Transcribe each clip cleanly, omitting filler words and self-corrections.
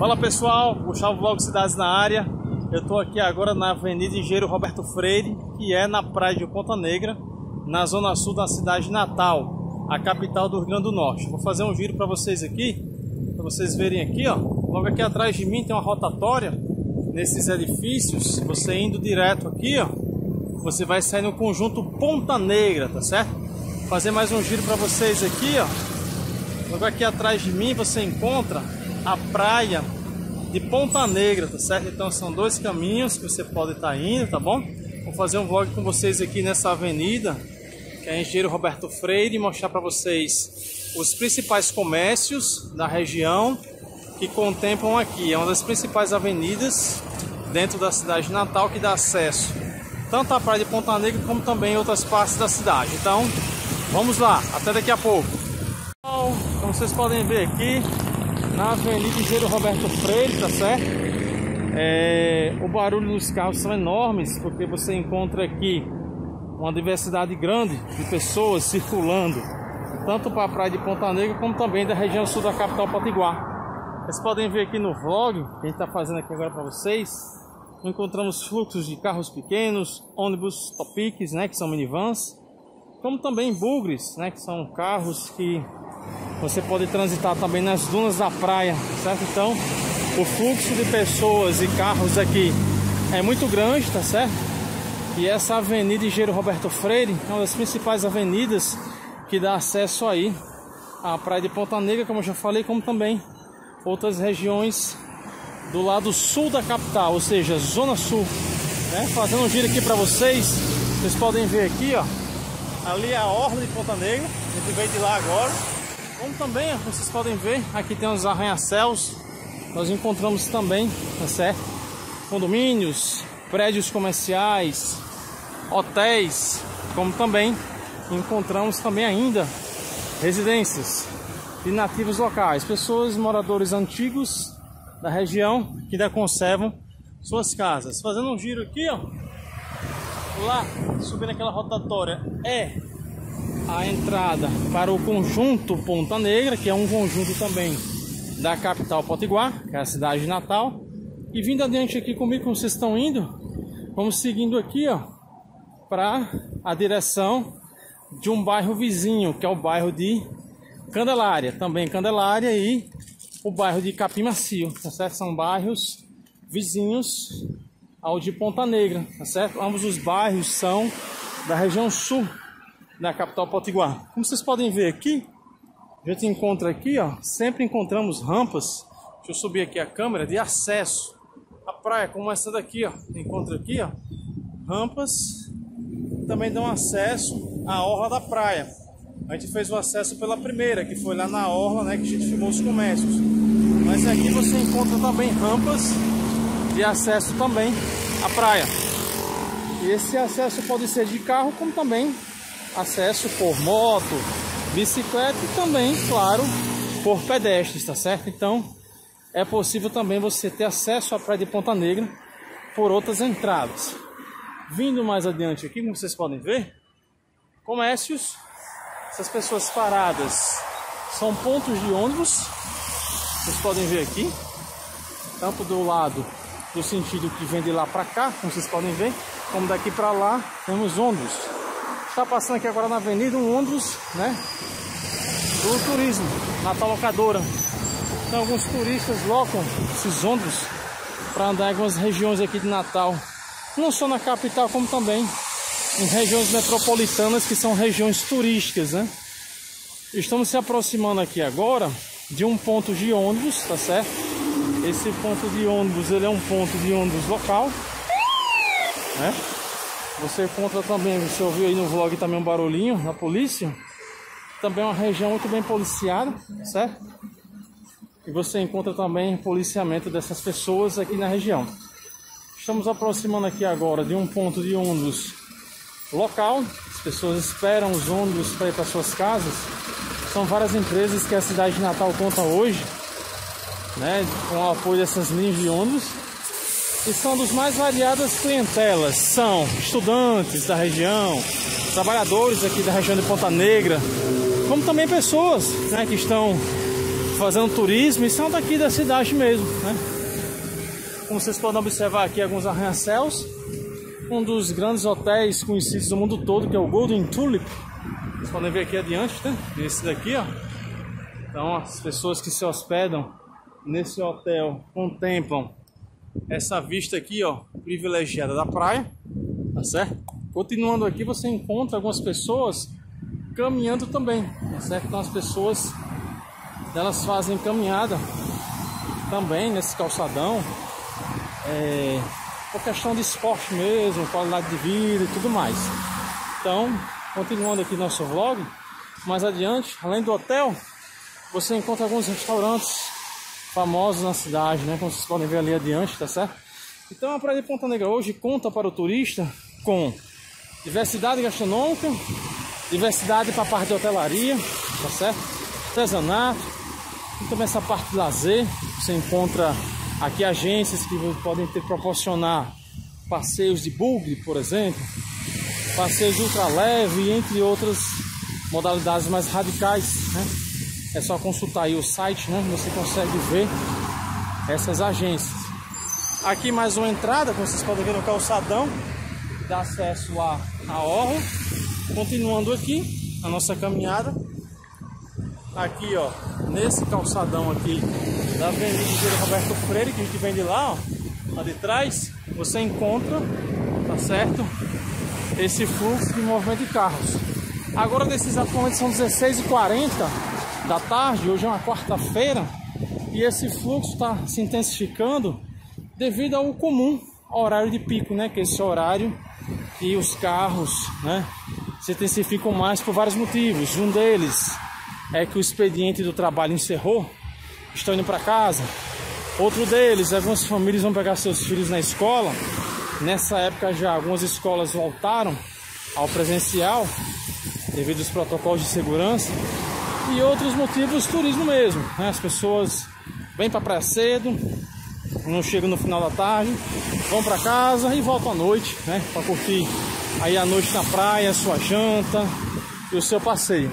Fala pessoal, Gustavo Vlog Cidades na área. Eu estou aqui agora na Avenida Engenheiro Roberto Freire, que é na praia de Ponta Negra, na zona sul da cidade de Natal, a capital do Rio Grande do Norte. Vou fazer um giro para vocês aqui, para vocês verem aqui, ó. Logo aqui atrás de mim tem uma rotatória nesses edifícios. Você indo direto aqui, ó, você vai sair no conjunto Ponta Negra, tá certo? Vou fazer mais um giro para vocês aqui, ó. Logo aqui atrás de mim você encontra a praia de Ponta Negra, tá certo? Então são dois caminhos que você pode estar indo, tá bom? Vou fazer um vlog com vocês aqui nessa avenida, que é Engenheiro Roberto Freire, e mostrar para vocês os principais comércios da região que contemplam aqui. É uma das principais avenidas dentro da cidade de Natal que dá acesso tanto à praia de Ponta Negra como também em outras partes da cidade. Então, vamos lá, até daqui a pouco. Como vocês podem ver aqui, na Avenida Engenheiro Roberto Freire, tá certo? O barulho dos carros são enormes, porque você encontra aqui uma diversidade grande de pessoas circulando, tanto para a praia de Ponta Negra, como também da região sul da capital Potiguar. Vocês podem ver aqui no vlog, que a gente está fazendo aqui agora para vocês, encontramos fluxos de carros pequenos, ônibus topiques, né, que são minivans, como também bugres, né, que são carros que você pode transitar também nas dunas da praia, certo? Então, o fluxo de pessoas e carros aqui é muito grande, tá certo? E essa Avenida Engenheiro Roberto Freire é uma das principais avenidas que dá acesso aí à praia de Ponta Negra, como eu já falei, como também outras regiões do lado sul da capital, ou seja, zona sul, né? Fazendo um giro aqui para vocês, vocês podem ver aqui, ó, ali é a orla de Ponta Negra, a gente veio de lá agora. Como também, vocês podem ver, aqui tem os arranha-céus. Nós encontramos também, tá certo? Condomínios, prédios comerciais, hotéis, como também encontramos também ainda residências de nativos locais, pessoas, moradores antigos da região que ainda conservam suas casas. Fazendo um giro aqui, ó, lá, subindo aquela rotatória, é a entrada para o conjunto Ponta Negra, que é um conjunto também da capital Potiguar, que é a cidade de Natal. E vindo adiante aqui comigo, como vocês estão indo, vamos seguindo aqui, ó, para a direção de um bairro vizinho, que é o bairro de Candelária, também Candelária, e o bairro de Capim Macio, tá certo? São bairros vizinhos ao de Ponta Negra, tá certo? Ambos os bairros são da região sul da capital Potiguar. Como vocês podem ver aqui, a gente encontra aqui, ó, sempre encontramos rampas. Deixa eu subir aqui a câmera de acesso à praia, como essa daqui, ó. Encontra aqui, ó, rampas também dão acesso à orla da praia. A gente fez o acesso pela primeira, que foi lá na orla, né, que a gente filmou os comércios. Mas aqui você encontra também rampas de acesso também à praia. E esse acesso pode ser de carro, como também acesso por moto, bicicleta e também, claro, por pedestres, tá certo? Então, é possível também você ter acesso à praia de Ponta Negra por outras entradas. Vindo mais adiante aqui, como vocês podem ver, comércios, essas pessoas paradas são pontos de ônibus, vocês podem ver aqui, tanto do lado do sentido que vem de lá para cá, como vocês podem ver, como daqui para lá temos ônibus. Está passando aqui agora na avenida um ônibus, né, do turismo, Natal Locadora. Então alguns turistas locam esses ônibus para andar em algumas regiões aqui de Natal, não só na capital, como também em regiões metropolitanas, que são regiões turísticas, né? Estamos se aproximando aqui agora de um ponto de ônibus, tá certo? Esse ponto de ônibus, ele é um ponto de ônibus local, né? Você encontra também, você ouviu aí no vlog também um barulhinho da polícia. Também é uma região muito bem policiada, certo? E você encontra também policiamento dessas pessoas aqui na região. Estamos aproximando aqui agora de um ponto de ônibus local. As pessoas esperam os ônibus para ir para suas casas. São várias empresas que a cidade de Natal conta hoje, né, com o apoio dessas linhas de ônibus. E são dos mais variadas clientelas. São estudantes da região, trabalhadores aqui da região de Ponta Negra, como também pessoas, né, que estão fazendo turismo e são daqui da cidade mesmo, né? Como vocês podem observar aqui, alguns arranha-céus. Um dos grandes hotéis conhecidos do mundo todo, que é o Golden Tulip. Vocês podem ver aqui adiante, né? Esse daqui, ó. Então, as pessoas que se hospedam nesse hotel contemplam essa vista aqui, ó, privilegiada da praia, tá certo? Continuando aqui, você encontra algumas pessoas caminhando também, tá certo? Então, as pessoas, elas fazem caminhada também nesse calçadão, por questão de esporte mesmo, qualidade de vida e tudo mais. Então, continuando aqui nosso vlog, mais adiante, além do hotel, você encontra alguns restaurantes famosos na cidade, né? Como vocês podem ver ali adiante, tá certo? Então a Praia de Ponta Negra hoje conta para o turista com diversidade gastronômica, diversidade para a parte de hotelaria, tá certo? Artesanato, e também essa parte de lazer. Você encontra aqui agências que podem proporcionar passeios de bugre, por exemplo, passeios de ultraleve, entre outras modalidades mais radicais, né? É só consultar aí o site, né? Você consegue ver essas agências. Aqui mais uma entrada, como vocês podem ver no calçadão, que dá acesso à orla. Continuando aqui a nossa caminhada, aqui ó, nesse calçadão aqui da Avenida Engenheiro Roberto Freire, que a gente vem de lá, ó, lá de trás, você encontra, tá certo, esse fluxo de movimento de carros. Agora nesse exato momento são 16h40 da tarde, hoje é uma quarta-feira, e esse fluxo está se intensificando devido ao comum horário de pico, né? Que é esse horário que os carros, né, se intensificam mais por vários motivos. Um deles é que o expediente do trabalho encerrou, estão indo para casa. Outro deles, algumas famílias vão pegar seus filhos na escola. Nessa época já algumas escolas voltaram ao presencial devido aos protocolos de segurança. E outros motivos, turismo mesmo, né? As pessoas vêm para a praia cedo, não chegam no final da tarde, vão para casa e voltam à noite, né? Para curtir aí a noite na praia, a sua janta e o seu passeio.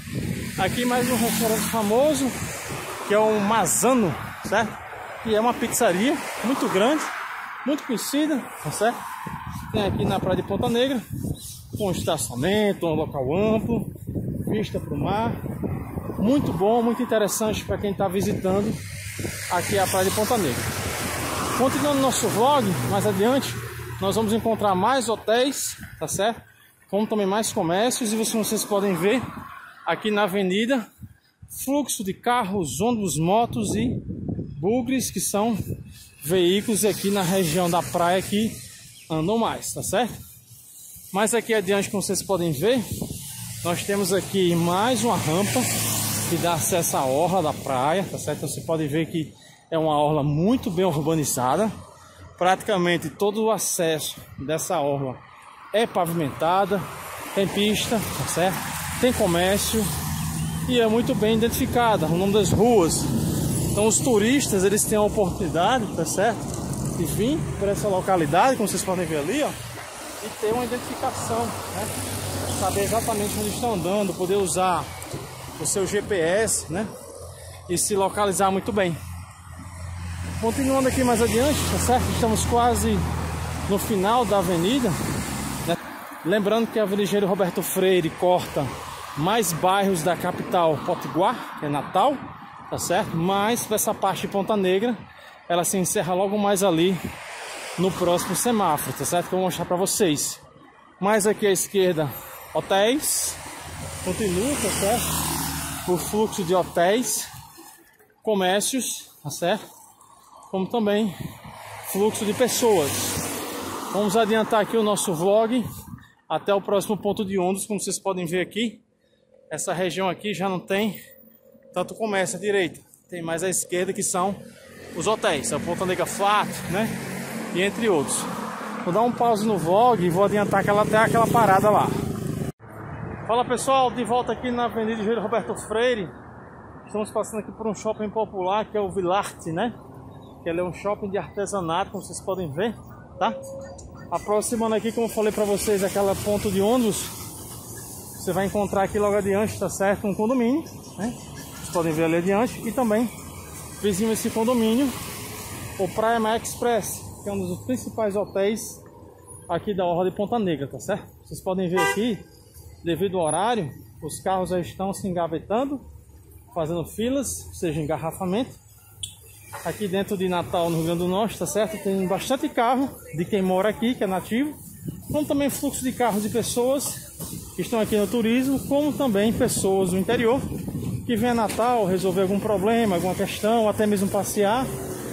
Aqui mais um restaurante famoso, que é o Mazzano, certo? Que é uma pizzaria muito grande, muito conhecida, tá certo? Tem aqui na praia de Ponta Negra, com estacionamento, um local amplo, vista para o mar. Muito bom, muito interessante para quem está visitando aqui a praia de Ponta Negra. Continuando nosso vlog, mais adiante, nós vamos encontrar mais hotéis, tá certo? Como também mais comércios, e vocês podem ver aqui na avenida fluxo de carros, ônibus, motos e bugres, que são veículos aqui na região da praia que andam mais, tá certo? Mais aqui adiante, como vocês podem ver, nós temos aqui mais uma rampa que dá acesso à orla da praia, tá certo? Então você pode ver que é uma orla muito bem urbanizada. Praticamente todo o acesso dessa orla é pavimentada, tem pista, tá certo? Tem comércio e é muito bem identificada o nome das ruas. Então os turistas, eles têm a oportunidade, tá certo, de vir por essa localidade, como vocês podem ver ali, ó, e ter uma identificação, né? Saber exatamente onde estão andando, poder usar o seu GPS, né? E se localizar muito bem. Continuando aqui mais adiante, tá certo? Estamos quase no final da avenida, né? Lembrando que a Avenida Engenheiro Roberto Freire corta mais bairros da capital potiguar, que é Natal, tá certo? Mas essa parte de Ponta Negra, ela se encerra logo mais ali no próximo semáforo, tá certo? Que eu vou mostrar para vocês. Mais aqui à esquerda, hotéis. Continua, tá certo? O fluxo de hotéis, comércios, tá certo? Como também fluxo de pessoas. Vamos adiantar aqui o nosso vlog até o próximo ponto de ônibus. Como vocês podem ver aqui, essa região aqui já não tem tanto comércio à direita, tem mais à esquerda, que são os hotéis, a Ponta Negra Flat, né? E entre outros. Vou dar um pause no vlog e vou adiantar até aquela parada lá. Fala pessoal, de volta aqui na Avenida Engenheiro Roberto Freire. Estamos passando aqui por um shopping popular, que é o Villarte, né? Que ele é um shopping de artesanato, como vocês podem ver, tá? Aproximando aqui, como eu falei para vocês, aquela ponto de ônibus, você vai encontrar aqui logo adiante, tá certo? Um condomínio, né? podem ver ali adiante. E também, vizinho a esse condomínio, o Praia Mar Express, que é um dos principais hotéis aqui da orla de Ponta Negra, tá certo? Vocês podem ver aqui, devido ao horário, os carros já estão se engavetando, fazendo filas, ou seja, engarrafamento. Aqui dentro de Natal, no Rio Grande do Norte, tá certo? Tem bastante carro de quem mora aqui, que é nativo, como também fluxo de carros de pessoas que estão aqui no turismo, como também pessoas do interior que vêm a Natal resolver algum problema, alguma questão, até mesmo passear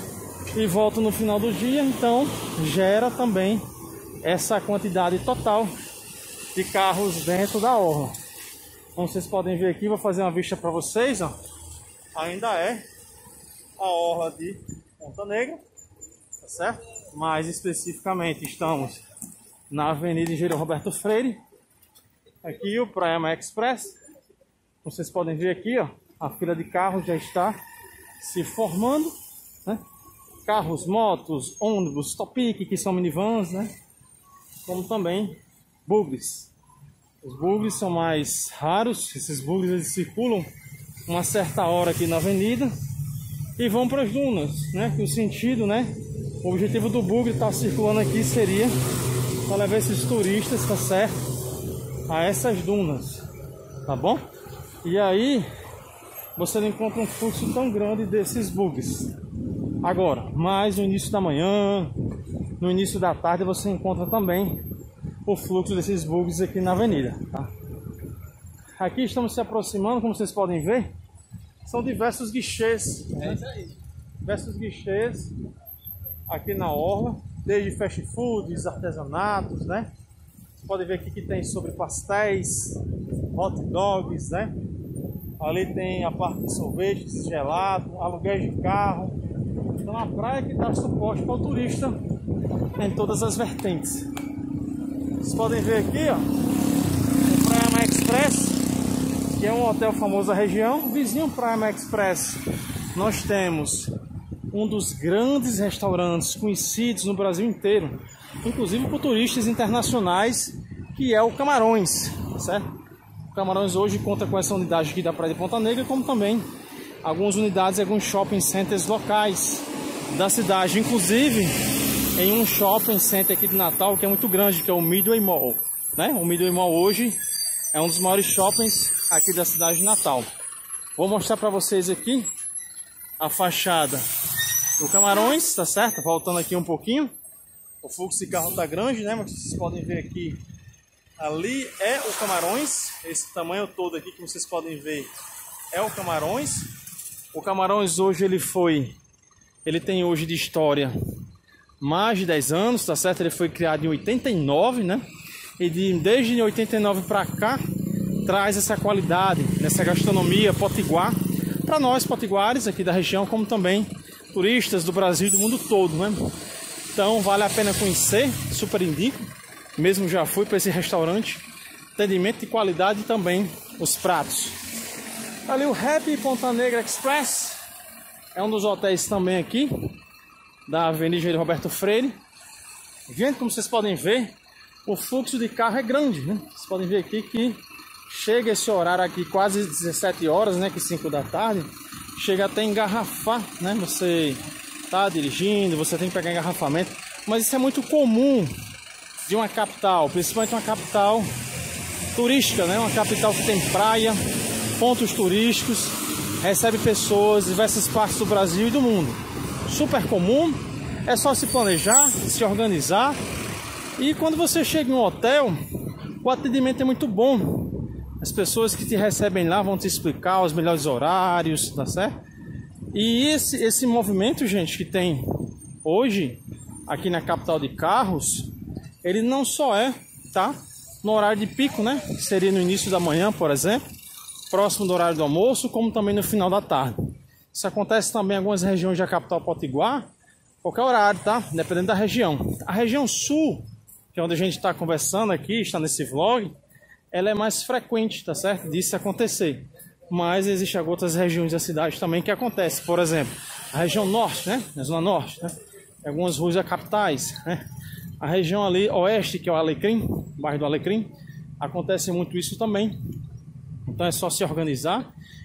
e voltam no final do dia. Então gera também essa quantidade total de carros dentro da orla. Como vocês podem ver aqui, vou fazer uma vista para vocês, ó. Ainda é a orla de Ponta Negra, tá certo? Mais especificamente estamos na Avenida Engenheiro Roberto Freire. Aqui o Praia Mar Express. Como vocês podem ver aqui, ó, a fila de carros já está se formando, né? Carros, motos, ônibus, Topic, que são minivans, né? Como também bugres. Os bugres são mais raros. Esses bugres eles circulam uma certa hora aqui na avenida e vão para as dunas, né? Que o sentido, né? O objetivo do bugre estar circulando aqui seria para levar esses turistas, tá certo? A essas dunas, tá bom? E aí você não encontra um fluxo tão grande desses bugs. Agora, mais no início da manhã, no início da tarde, você encontra também o fluxo desses bugs aqui na avenida, tá? Aqui estamos se aproximando, como vocês podem ver, são diversos guichês, né? Diversos guichês aqui na orla, desde fast foods, artesanatos, né? Vocês podem ver aqui que tem sobre pastéis, hot dogs, né? Ali tem a parte de sorvetes, gelado, aluguéis de carro. Então a praia que dá suporte para o turista em todas as vertentes. Vocês podem ver aqui, ó, o Praia Mar Express, que é um hotel famoso da região. Vizinho Praia Mar Express, nós temos um dos grandes restaurantes conhecidos no Brasil inteiro, inclusive por turistas internacionais, que é o Camarões, certo? O Camarões hoje conta com essa unidade aqui da Praia de Ponta Negra, como também algumas unidades e alguns shopping centers locais da cidade, inclusive em um shopping center aqui de Natal que é muito grande, que é o Midway Mall, né? O Midway Mall hoje é um dos maiores shoppings aqui da cidade de Natal. Vou mostrar para vocês aqui a fachada do Camarões, tá certo? Voltando aqui um pouquinho, o fluxo de carro tá grande, né? Mas vocês podem ver aqui, ali é o Camarões, esse tamanho todo aqui que vocês podem ver é o Camarões. O Camarões hoje ele tem hoje de história mais de 10 anos, tá certo? Ele foi criado em 89, né? E desde 89 para cá traz essa qualidade, nessa gastronomia potiguar para nós potiguares aqui da região, como também turistas do Brasil e do mundo todo, né? Então vale a pena conhecer, super indico. Mesmo já fui para esse restaurante, atendimento de qualidade e também os pratos. Ali o Happy Ponta Negra Express é um dos hotéis também aqui da Avenida Engenheiro Roberto Freire. Gente, como vocês podem ver, o fluxo de carro é grande, né? Vocês podem ver aqui que chega esse horário aqui quase 17 horas, né? Que 5 da tarde, chega até engarrafar, né? Você tá dirigindo, você tem que pegar engarrafamento, mas isso é muito comum de uma capital, principalmente uma capital turística, né? Uma capital que tem praia, pontos turísticos, recebe pessoas de diversas partes do Brasil e do mundo. Super comum, é só se planejar, se organizar. E quando você chega em um hotel, o atendimento é muito bom. As pessoas que te recebem lá vão te explicar os melhores horários, tá certo? E esse movimento, gente, que tem hoje aqui na capital de carros, ele não só tá no horário de pico, né? Que seria no início da manhã, por exemplo, próximo do horário do almoço, como também no final da tarde. Isso acontece também em algumas regiões da capital potiguar, qualquer horário, tá? Dependendo da região. A região sul, que é onde a gente está conversando aqui, está nesse vlog, ela é mais frequente, tá certo? Disso acontecer. Mas existem outras regiões da cidade também que acontece. Por exemplo, a região norte, né? A zona norte, né? Algumas ruas da capitais, né? A região ali oeste, que é o Alecrim, bairro do Alecrim, acontece muito isso também. Então é só se organizar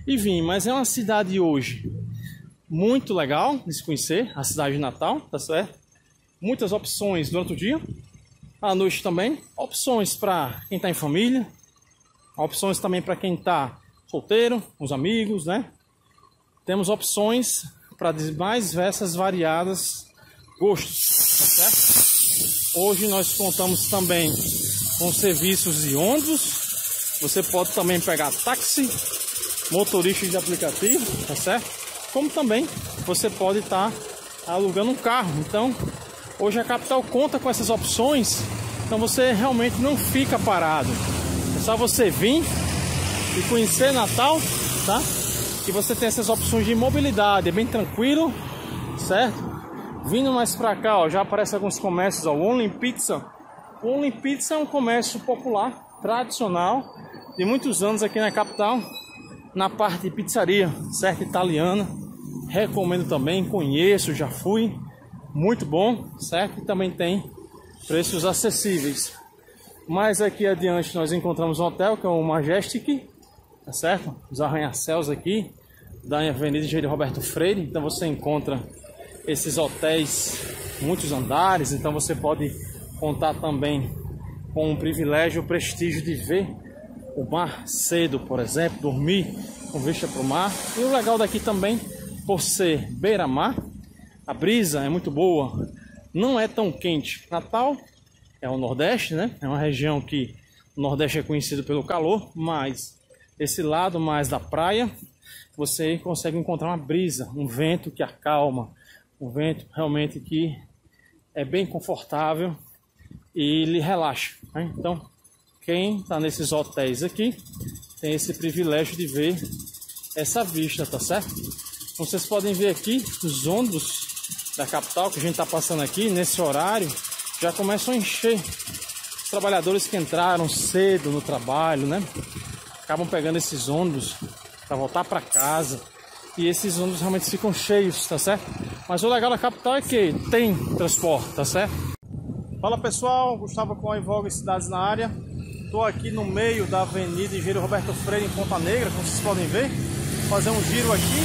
e vim. Mas é uma cidade hoje muito legal de se conhecer, a cidade de Natal, tá certo? Muitas opções durante o dia, à noite também. Opções para quem está em família, opções também para quem está solteiro, com os amigos, né? Temos opções para mais diversas, variadas gostos, tá certo? Hoje nós contamos também com serviços de ônibus. Você pode também pegar táxi, motorista de aplicativo, tá certo? Como também você pode estar alugando um carro. Então, hoje a capital conta com essas opções. Então você realmente não fica parado. É só você vir e conhecer Natal, tá? E você tem essas opções de mobilidade, é bem tranquilo, certo? Vindo mais pra cá, ó, já aparecem alguns comércios, ó, o Only Pizza. O Only Pizza é um comércio popular, tradicional, de muitos anos aqui na capital, na parte de pizzaria, certo? Italiana. Recomendo também, conheço, já fui, muito bom, certo? E também tem preços acessíveis. Mais aqui adiante nós encontramos um hotel, que é o Majestic, tá certo? Os arranha-céus aqui da Avenida Engenheiro Roberto Freire. Então você encontra esses hotéis, muitos andares. Então você pode contar também com o privilégio, o prestígio de ver o mar cedo, por exemplo, dormir com vista para o mar. E o legal daqui também, por ser beira-mar, a brisa é muito boa, não é tão quente. Natal é o Nordeste, né? É uma região que o Nordeste é conhecido pelo calor, mas esse lado mais da praia, você consegue encontrar uma brisa, um vento que acalma, um vento realmente que é bem confortável e lhe relaxa, né? Então, quem está nesses hotéis aqui tem esse privilégio de ver essa vista, tá certo? Então, vocês podem ver aqui os ônibus da capital que a gente está passando aqui nesse horário já começam a encher. Os trabalhadores que entraram cedo no trabalho, né? Acabam pegando esses ônibus para voltar para casa, e esses ônibus realmente ficam cheios, tá certo? Mas o legal da capital é que tem transporte, tá certo? Fala pessoal, Gustavo com a Vogue Cidades na área. Estou aqui no meio da Avenida Engenheiro Roberto Freire em Ponta Negra, como vocês podem ver. Vou fazer um giro aqui,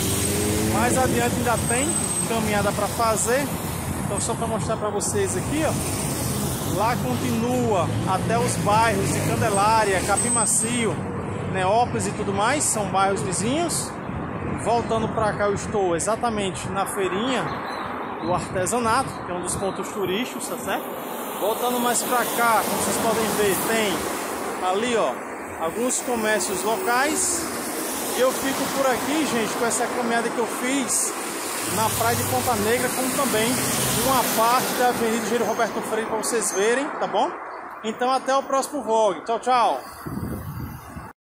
ó. Mais adiante ainda tem caminhada para fazer. Então só para mostrar para vocês aqui, ó. Lá continua até os bairros de Candelária, Capim Macio, Neópolis e tudo mais, são bairros vizinhos. Voltando para cá, eu estou exatamente na feirinha do artesanato, que é um dos pontos turísticos, tá certo? Voltando mais para cá, como vocês podem ver, tem ali, ó, alguns comércios locais. E eu fico por aqui, gente, com essa caminhada que eu fiz na praia de Ponta Negra, como também uma parte da Avenida Engenheiro Roberto Freire para vocês verem, tá bom? Então até o próximo vlog. Tchau, tchau!